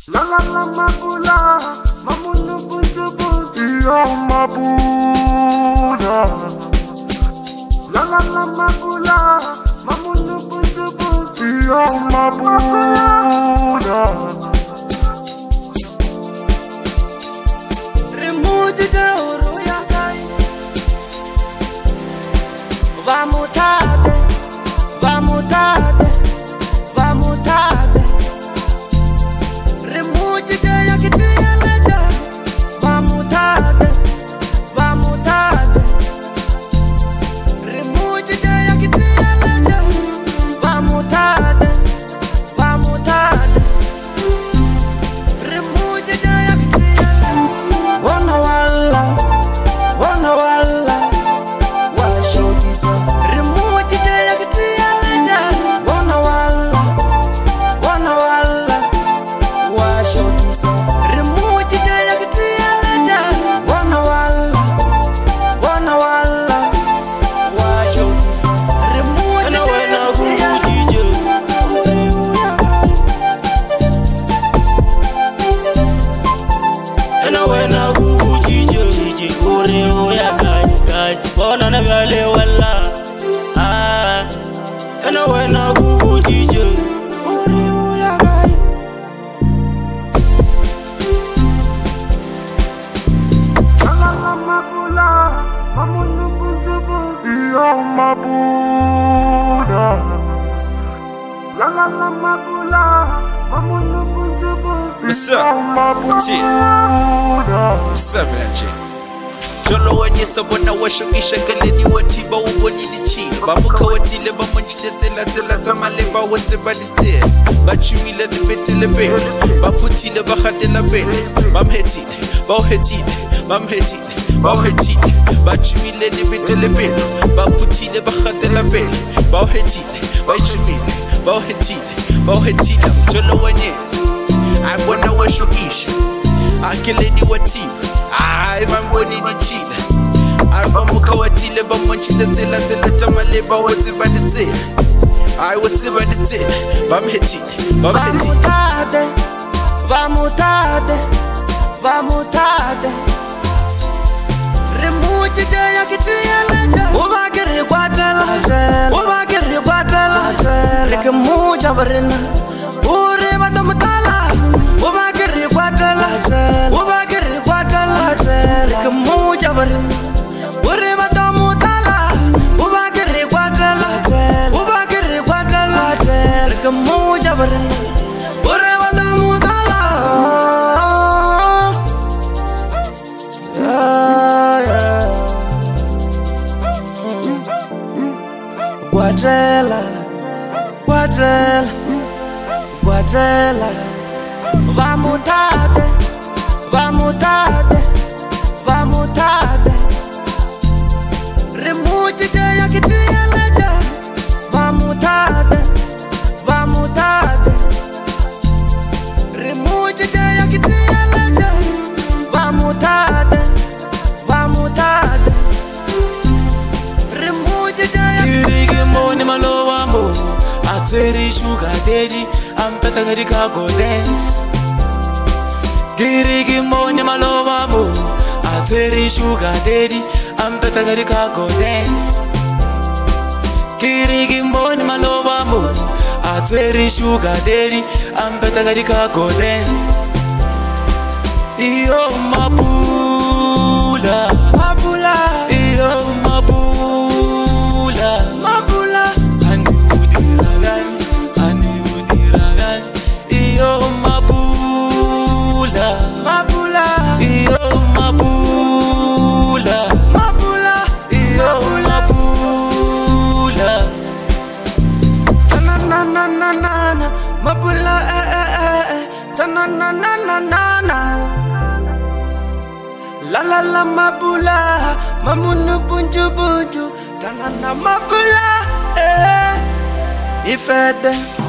La la la mabula, mamunu buntu buntu, yo mabula. La la la mabula, mamunu buntu buntu, yo mabula. Remuji jauru ya kai, vamutade, vamutade, vamutade. Remuji jaya kitiyaleja, vamutade, vamutade. Remuji jaya kitiyaleja, vamutade, vamutade. Remuji jaya kitiyaleja, wana wala, washogisa. Remuji jaya kitiyaleja, wana wala, washogisa. Remuji jaya kitiyaleja, wana wala, washogisa. Remuji jaya kitiyaleja, wena kujije uri uya kai bona na bale wala wena kujije uri uya kai La la mabula, mamunu buntu buntu, yo mabula. La la la mabula, mamunu buntu buntu, What's yo up? mabula. What's up, man? Jolo wenye sabona washokisha galeni watiba uboni dichilo babuka watile bamanchitela tela tamale ba wote badite bachumile de betele bele baputile bakhatela bele bamhetile bawhetile bamhetile bawhetile bachumile de betele bele baputile bakhatela bele bawhetile bachumile bawhetile jolo wenye abona washokisha akeleni watiba ay bamboni dichila ay bamuka watile bamanchitela tela tamale ba wote badite ay wote badite bamhetile vamutade, vamutade, vamutade. Remuji jaya kitiyaleja, ubagiri kwatela, rekemuja barina, uri batamutala, ubagiri kwatela, rekemuja barina, uri batamutala, ubagiri kwatela, rekemuja barina, uri batamutala. Guatela, vamutade, remuji jaya kitiyaleja, vamutade, remuji jaya kitiyaleja, vamutade, remuji jaya Kirigi moni malowa mo Atweri sugar daddy I'm better gadi go dance Kirigi moni malowa mo Atweri sugar daddy I'm better gadi go dance Kirigi moni malowa mo Atweri sugar daddy I'm better gadi go dance Iyo mabula Iyo mabula Ani udiragan Iyo mabula Iyo mabula Tananana, mabula tananana. La la la mabula, mamunu buntu buntu, tanana mabula ifede.